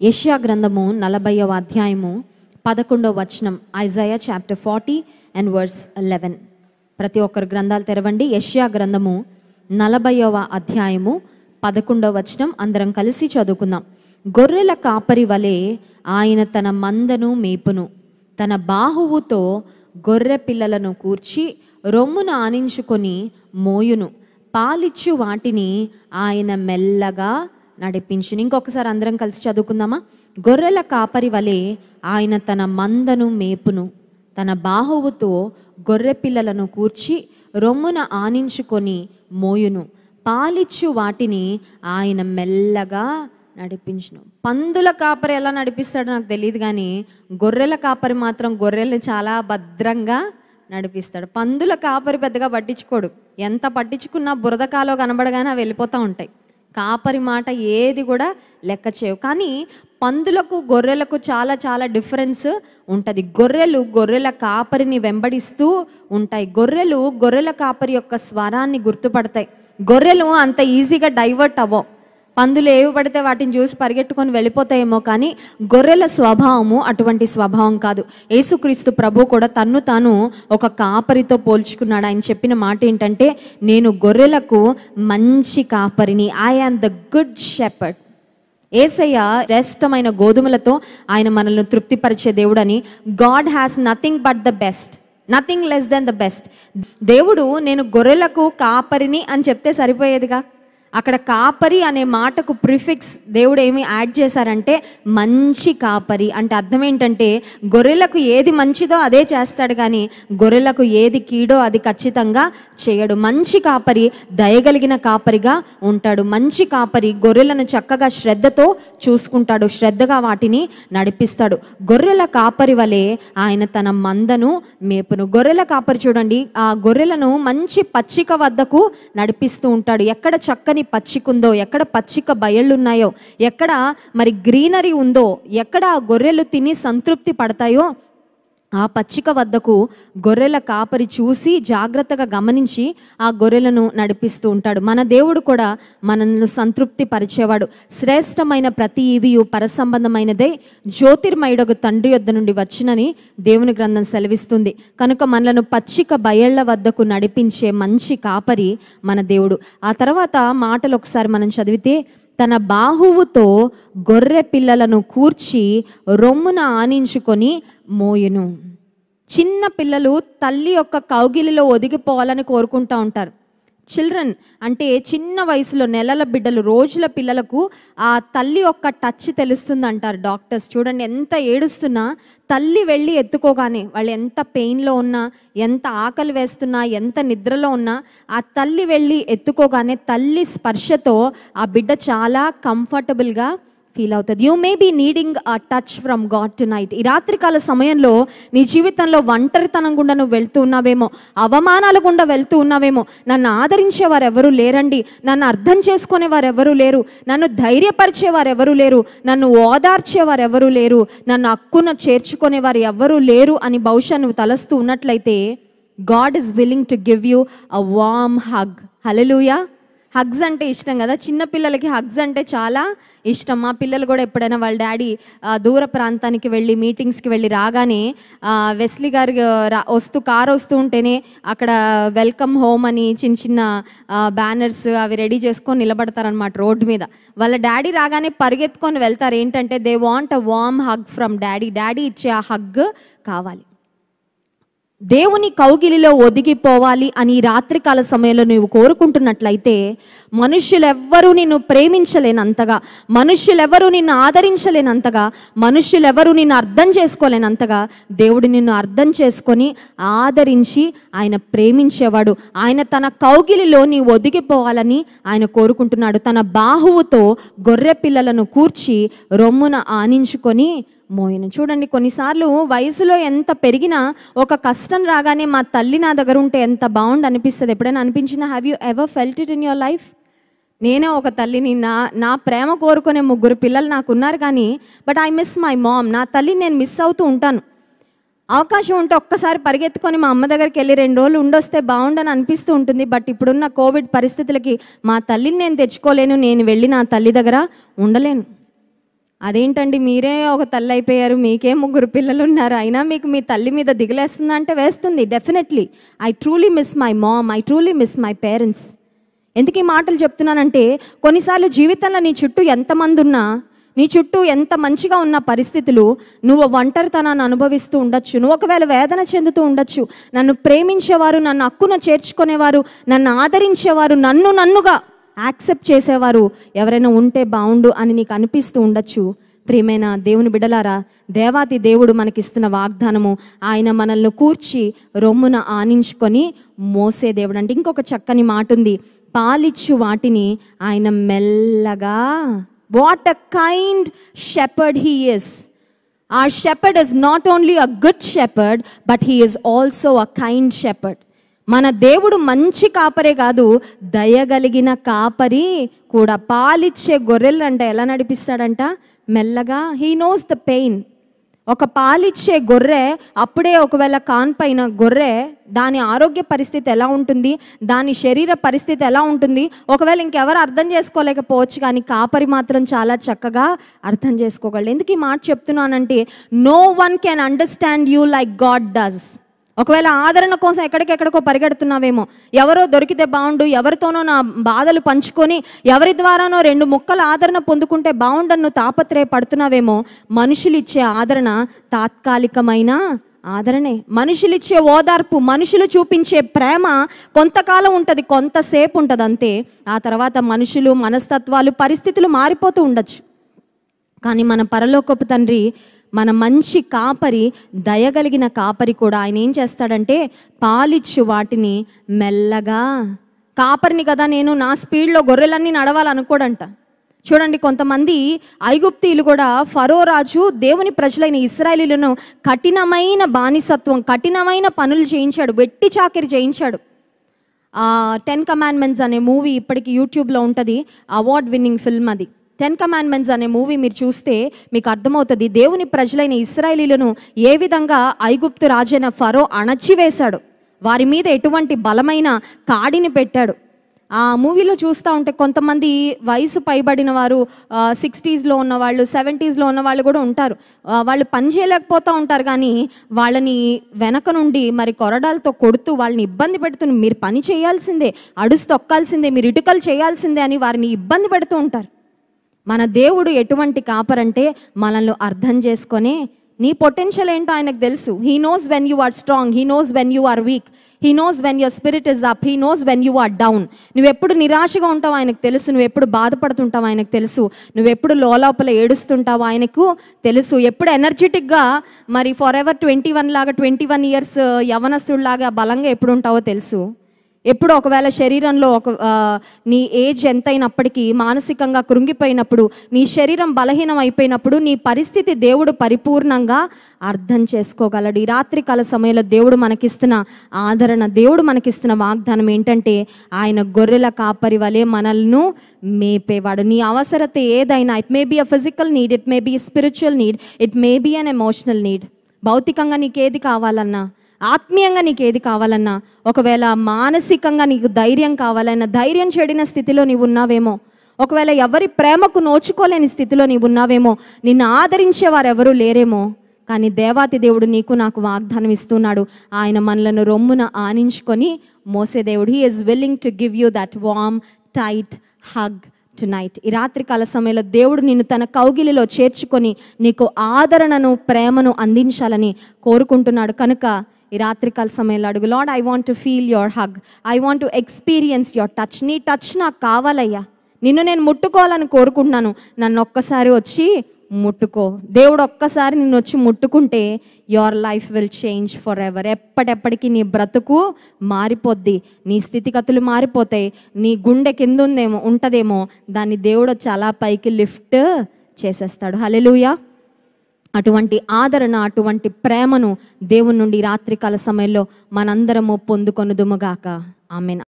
యెషయా గ్రంథము 40వ అధ్యాయము 11వ వచనం. Isaiah chapter 40 and verse 11. ప్రతి ఒక్కరు గ్రంథాలు తెరవండి. యెషయా గ్రంథము 40వ అధ్యాయము 11వ వచనం అందరం కలిసి చదువుకుందాం. గొర్రెల కాపరి వలె ఆయన తన మందను మేపును, తన బాహువుతో గొర్రె పిల్లలను కూర్చి రొమ్మును ఆనించుకొని మోయును, పాలిచ్చు వాటిని ఆయన మెల్లగా నడిపించును. ఇంకొకసారి అందరం కలిసి చదువుకుందామా? గొర్రెల కాపరి వలె ఆయన తన మందను మేపును, తన బాహువుతో గొర్రె పిల్లలను కూర్చి రొమ్మున ఆనించుకొని మోయును, పాలిచ్చు వాటిని ఆయన మెల్లగా నడిపించును. పందుల కాపరి ఎలా నడిపిస్తాడో నాకు తెలియదు, కానీ గొర్రెల కాపరి మాత్రం గొర్రెల్ని చాలా భద్రంగా నడిపిస్తాడు. పందుల కాపరి పెద్దగా పట్టించుకోడు, ఎంత పట్టించుకున్నా బురదకాలో కనబడగానే అవి వెళ్ళిపోతూ ఉంటాయి. కాపరి మాట ఏది కూడా లెక్క చేయవు. కానీ పందులకు గొర్రెలకు చాలా చాలా డిఫరెన్స్ ఉంటుంది. గొర్రెలు గొర్రెల కాపరిని వెంబడిస్తూ ఉంటాయి. గొర్రెలు గొర్రెల కాపరి యొక్క స్వరాన్ని గుర్తుపడతాయి. గొర్రెలు అంత ఈజీగా డైవర్ట్ అవ్వవు. పందులు ఏవి పడితే వాటిని చూసి పరిగెట్టుకొని వెళ్ళిపోతాయేమో, కానీ గొర్రెల స్వభావము అటువంటి స్వభావం కాదు. యేసుక్రీస్తు ప్రభు కూడా తన్ను తాను ఒక కాపరితో పోల్చుకున్నాడు. ఆయన చెప్పిన మాట ఏంటంటే, నేను గొర్రెలకు మంచి కాపరిని, I am the good shepherd. Yesayya శ్రేష్టమైన గోధుమలతో ఆయన మనల్ని తృప్తిపరిచే దేవుడని. God has nothing but the best, nothing less than the best. దేవుడు నేను గొర్రెలకు కాపరిని అని చెప్తే సరిపోయేదిగా. అక్కడ కాపరి అనే మాటకు ప్రిఫిక్స్ దేవుడు ఏమి యాడ్ చేశారంటే మంచి కాపరి. అంటే అర్థం ఏంటంటే గొర్రెలకు ఏది మంచిదో అదే చేస్తాడు, కానీ గొర్రెలకు ఏది కీడో అది ఖచ్చితంగా చేయడు. మంచి కాపరి దయగలిగిన కాపరిగా ఉంటాడు. మంచి కాపరి గొర్రెలను చక్కగా శ్రద్ధతో చూసుకుంటాడు, శ్రద్ధగా వాటిని నడిపిస్తాడు. గొర్రెల కాపరి వలె ఆయన తన మందను మేపును. గొర్రెల కాపరి చూడండి, ఆ గొర్రెలను మంచి పచ్చిక వద్దకు నడిపిస్తూ ఉంటాడు. ఎక్కడ చక్కని పచ్చిక ఉందో, ఎక్కడ పచ్చిక బయళ్ళున్నాయో, ఎక్కడ మరి గ్రీనరీ ఉందో, ఎక్కడ ఆ గొర్రెలు తిని సంతృప్తి పడతాయో ఆ పచ్చిక వద్దకు గొర్రెల కాపరి చూసి జాగ్రత్తగా గమనించి ఆ గొర్రెలను నడిపిస్తూ ఉంటాడు. మన దేవుడు కూడా మనల్ని సంతృప్తి పరిచేవాడు. శ్రేష్టమైన ప్రతి ఈవియు పరసంబంధమైనదే, జ్యోతిర్మయుడకు తండ్రి యొద్ద నుండి వచ్చినని దేవుని గ్రంథం సెలవిస్తుంది. కనుక మనలను పచ్చిక బయళ్ళ వద్దకు నడిపించే మంచి కాపరి మన దేవుడు. ఆ తర్వాత మాటలు ఒకసారి మనం చదివితే, తన బాహువుతో గొర్రె పిల్లలను కూర్చి రొమ్మున ఆనించుకొని మోయును. చిన్న పిల్లలు తల్లి యొక్క కౌగిలిలో ఒదిగిపోవాలని కోరుకుంటూ ఉంటారు. చిల్డ్రన్ అంటే చిన్న వయసులో నెలల బిడ్డలు, రోజుల పిల్లలకు ఆ తల్లి యొక్క టచ్ తెలుస్తుంది అంటారు డాక్టర్స్. చూడండి, ఎంత ఏడుస్తున్నా తల్లి వెళ్ళి ఎత్తుకోగానే, వాళ్ళు ఎంత పెయిన్లో ఉన్నా, ఎంత ఆకలి వేస్తున్నా, ఎంత నిద్రలో ఉన్నా, ఆ తల్లి వెళ్ళి ఎత్తుకోగానే తల్లి స్పర్శతో ఆ బిడ్డ చాలా కంఫర్టబుల్గా ఫీల్ అవుతుంది. You may be needing a touch from God tonight. ఈ రాత్రికాల సమయంలో నీ జీవితంలో ఒంటరితనం గుండా నువ్వు వెళ్తూ ఉన్నావేమో, అవమానాల గుండా వెళ్తూ ఉన్నావేమో. నన్ను ఆదరించేవారు ఎవరూ లేరండి, నన్ను అర్థం చేసుకునేవారు ఎవరూ లేరు, నన్ను ధైర్యపరిచేవారు ఎవరూ లేరు, నన్ను ఓదార్చేవారు ఎవరూ లేరు, నన్ను హక్కున చేర్చుకునేవారు ఎవరూ లేరు అని బహుశా నువ్వు తలస్తూ ఉన్నట్లయితే, God is willing to give you a warm hug. Hallelujah. Hugs అంటే ఇష్టం కదా, చిన్నపిల్లలకి హగ్స్ అంటే చాలా ఇష్టం. మా పిల్లలు కూడా ఎప్పుడైనా వాళ్ళ డాడీ దూర ప్రాంతానికి వెళ్ళి మీటింగ్స్కి వెళ్ళి రాగానే వెస్లీ గారు కారు వస్తూ ఉంటేనే అక్కడ వెల్కమ్ హోమ్ అని చిన్న చిన్న బ్యానర్స్ అవి రెడీ చేసుకొని నిలబడతారనమాట రోడ్డు మీద. వాళ్ళ డాడీ రాగానే పరిగెత్తుకొని వెళ్తారు. ఏంటంటే they want a warm hug from daddy. Daddy ఇచ్చే ఆ హగ్ కావాలి. దేవుని కౌగిలిలో ఒదిగిపోవాలి అని రాత్రికాల సమయంలో నువ్వు కోరుకుంటున్నట్లయితే, మనుష్యులెవ్వరూ నిన్ను ప్రేమించలేనంతగా, మనుష్యులెవరూ నిన్ను ఆదరించలేనంతగా, మనుష్యులెవరూ నిన్ను అర్థం చేసుకోలేనంతగా దేవుడు నిన్ను అర్థం చేసుకొని ఆదరించి ఆయన ప్రేమించేవాడు. ఆయన తన కౌగిలిలో నీ ఒదిగిపోవాలని ఆయన కోరుకుంటున్నాడు. తన బాహువుతో గొర్రె పిల్లలను కూర్చి రొమ్మున ఆనించుకొని మోయను. చూడండి, కొన్నిసార్లు వయసులో ఎంత పెరిగినా ఒక కష్టం రాగానే మా తల్లి నా దగ్గర ఉంటే ఎంత బాగుండు అనిపిస్తుంది. ఎప్పుడైనా అనిపించిందా? Have you ever felt it in your life? నేనే ఒక తల్లిని, నా ప్రేమ కోరుకునే 3 పిల్లలు నాకు ఉన్నారు, కానీ but I miss my mom. నా తల్లిని నేను మిస్ అవుతూ ఉంటాను. అవకాశం ఉంటే ఒక్కసారి పరిగెత్తుకొని మా అమ్మ దగ్గరికి వెళ్ళి 2 రోజులు ఉండొస్తే బాగుండని అనిపిస్తూ ఉంటుంది. బట్ ఇప్పుడున్న కోవిడ్ పరిస్థితులకి మా తల్లిని నేను తెచ్చుకోలేను, నేను వెళ్ళి నా తల్లి దగ్గర ఉండలేను. అదేంటండి మీరే ఒక తల్లి అయిపోయారు, మీకే 3 పిల్లలు ఉన్నారు, అయినా మీకు మీ తల్లి మీద దిగులేస్తుందా అంటే వేస్తుంది. Definitely I truly miss my mom, I truly miss my parents. ఎందుకు ఈ మాటలు చెప్తున్నానంటే, కొన్నిసార్లు జీవితంలో నీ చుట్టూ ఎంతమంది ఉన్నా, నీ చుట్టూ ఎంత మంచిగా ఉన్న పరిస్థితులు, నువ్వు ఒంటరితనాన్ని అనుభవిస్తూ ఉండొచ్చు, నువ్వు ఒకవేళ వేదన చెందుతూ ఉండొచ్చు. నన్ను ప్రేమించేవారు, నన్ను హక్కున చేర్చుకునేవారు, నన్ను ఆదరించేవారు, నన్నుగా యాక్సెప్ట్ చేసేవారు ఎవరైనా ఉంటే బాగుండు అని నీకు అనిపిస్తూ ఉండొచ్చు. ప్రియమైన దేవుని బిడ్డలారా, దేవాతి దేవుడు మనకిస్తున్న వాగ్దానము, ఆయన మనల్ని కూర్చి రొమ్మున ఆనించుకొని మోసే దేవుడు. అంటే ఇంకొక చక్కని మాట ఉంది, పాలిచ్చు వాటిని ఆయన మెల్లగా. What a kind shepherd he is. Our shepherd is not only a good shepherd, but he is also a kind shepherd. మన దేవుడు మంచి కాపరే కాదు, దయగలిగిన కాపరి కూడా. పాలిచ్చే గొర్రెలు అంటే ఎలా నడిపిస్తాడంట? మెల్లగా. He knows the pain. ఒక పాలిచ్చే గొర్రె అప్పుడే ఒకవేళ కాన్పైన గొర్రె, దాని ఆరోగ్య పరిస్థితి ఎలా ఉంటుంది, దాని శరీర పరిస్థితి ఎలా ఉంటుంది, ఒకవేళ ఇంకెవరు అర్థం చేసుకోలేకపోవచ్చు, కానీ కాపరి మాత్రం చాలా చక్కగా అర్థం చేసుకోగలడు. ఎందుకు ఈ మాట చెప్తున్నానంటే, no one can understand you like God does. ఒకవేళ ఆదరణ కోసం ఎక్కడికెక్కడికో పరిగెడుతున్నావేమో, ఎవరో దొరికితే బాగుండు, ఎవరితోనో నా బాధలు పంచుకొని ఎవరి ద్వారానో 2 ముక్కల ఆదరణ పొందుకుంటే బాగుండను తాపత్రయపడుతున్నావేమో. మనుషులు ఇచ్చే ఆదరణ తాత్కాలికమైన ఆదరణే. మనుషులు ఇచ్చే ఓదార్పు, మనుషులు చూపించే ప్రేమ కొంతకాలం ఉంటుంది, కొంతసేపు ఉంటుంది అంతే. ఆ తర్వాత మనుషులు, మనస్తత్వాలు, పరిస్థితులు మారిపోతూ ఉండొచ్చు. కానీ మన పరలోకపు తండ్రి, మన మంచి కాపరి, దయగలిగిన కాపరి కూడా, ఆయన ఏం చేస్తాడంటే పాలిచ్చు వాటిని మెల్లగా. కాపరిని కదా నేను, నా స్పీడ్లో గొర్రెలన్నీ నడవాలనుకోడంట. చూడండి, కొంతమంది ఐగుప్తీయులు కూడా, ఫరో రాజు దేవుని ప్రజలైన ఇశ్రాయేలీయులను కఠినమైన బానిసత్వం, కఠినమైన పనులు చేయించాడు, వెట్టి చాకిరి చేయించాడు. 10 కమాండ్మెంట్స్ అనే మూవీ ఇప్పటికి యూట్యూబ్లో ఉంటుంది, అవార్డ్ విన్నింగ్ ఫిల్మ్ అది. 10 కమాండ్మెంట్స్ అనే మూవీ మీరు చూస్తే మీకు అర్థమవుతుంది, దేవుని ప్రజలైన ఇశ్రాయేలీయులను ఏ విధంగా ఐగుప్తు రాజైన ఫరో అణచివేశాడు, వారి మీద ఎటువంటి బలమైన కాడిని పెట్టాడు. ఆ మూవీలో చూస్తూ ఉంటే కొంతమంది వయసు పైబడిన వారు, 60స్లో ఉన్నవాళ్ళు, 70స్లో ఉన్నవాళ్ళు కూడా ఉంటారు. వాళ్ళు పని చేయలేకపోతూ ఉంటారు, కానీ వాళ్ళని వెనక నుండి మరి కొరడాలతో కొడుతూ వాళ్ళని ఇబ్బంది పెడుతూ, మీరు పని చేయాల్సిందే, అడుసు తొక్కాల్సిందే, మీరు ఇటుకలు చేయాల్సిందే అని వారిని ఇబ్బంది పెడుతూ ఉంటారు. మన దేవుడు ఎటువంటి కాపరంటే, మనల్ని అర్థం చేసుకొని, నీ పొటెన్షియల్ ఏంటో ఆయనకు తెలుసు. He knows when you are strong, he knows when you are weak, he knows when your spirit is up, he knows when you are down. నువ్వెప్పుడు నిరాశగా ఉంటావు ఆయనకు తెలుసు, నువ్వెప్పుడు బాధపడుతుంటావు ఆయనకు తెలుసు, నువ్వెప్పుడు లోపల ఏడుస్తుంటావు ఆయనకు తెలుసు, ఎప్పుడు ఎనర్జెటిక్గా మరి ఫర్ ఎవర్ 21 లాగా 21 ఇయర్స్ యవనస్తుడిలాగా బలంగా ఎప్పుడు ఉంటావో తెలుసు. ఎప్పుడు ఒకవేళ శరీరంలో నీ ఏజ్ ఎంతైనప్పటికీ మానసికంగా కృంగిపోయినప్పుడు, నీ శరీరం బలహీనం అయిపోయినప్పుడు, నీ పరిస్థితి దేవుడు పరిపూర్ణంగా అర్థం చేసుకోగలడు. ఈ రాత్రికాల సమయంలో దేవుడు మనకిస్తున్న ఆదరణ, దేవుడు మనకిస్తున్న వాగ్దానం ఏంటంటే, ఆయన గొర్రెల కాపరి వలె మనల్ని మేపేవాడు. నీ అవసరత ఏదైనా, it may be a physical need, it may be spiritual need, it may be an emotional need. భౌతికంగా నీకేది కావాలన్నా, ఆత్మీయంగా నీకు ఏది కావాలన్నా, ఒకవేళ మానసికంగా నీకు ధైర్యం కావాలన్నా, ధైర్యం చెడిన స్థితిలో నీవు ఉన్నావేమో, ఒకవేళ ఎవరి ప్రేమకు నోచుకోలేని స్థితిలో నీవు ఉన్నావేమో, నిన్ను ఆదరించేవారు ఎవరూ లేరేమో, కానీ దేవాతి దేవుడు నీకు నాకు వాగ్దానం ఇస్తున్నాడు. ఆయన మనలను రొమ్మున ఆనించుకొని మోసే దేవుడు. He is willing to give you that warm tight hug tonight. ఈ రాత్రికాల సమయంలో దేవుడు నిన్ను తన కౌగిలిలో చేర్చుకొని నీకు ఆదరణను, ప్రేమను అందించాలని కోరుకుంటున్నాడు. కనుక ఈ రాత్రికాల సమయంలో అడుగు, Lord, I want to feel your hug, I want to experience your touch. నీ టచ్ నాకు కావాలయ్యా, నిన్ను నేను ముట్టుకోవాలని కోరుకుంటున్నాను, నన్ను ఒక్కసారి వచ్చి ముట్టుకో. దేవుడు ఒక్కసారి నిన్ను వచ్చి ముట్టుకుంటే your life will change forever. ఎప్పటికీ నీ బ్రతుకు మారిపోద్ది, నీ స్థితిగతులు మారిపోతాయి. నీ గుండె కింద ఉంటుందేమో, దాన్ని దేవుడు చాలా పైకి లిఫ్ట్ చేసేస్తాడు. హల్లెలూయా. అటువంటి ఆదరణ, అటువంటి ప్రేమను దేవుని నుండి రాత్రికాల సమయంలో మనందరము పొందుకొనుదుముగాక. ఆమేన్.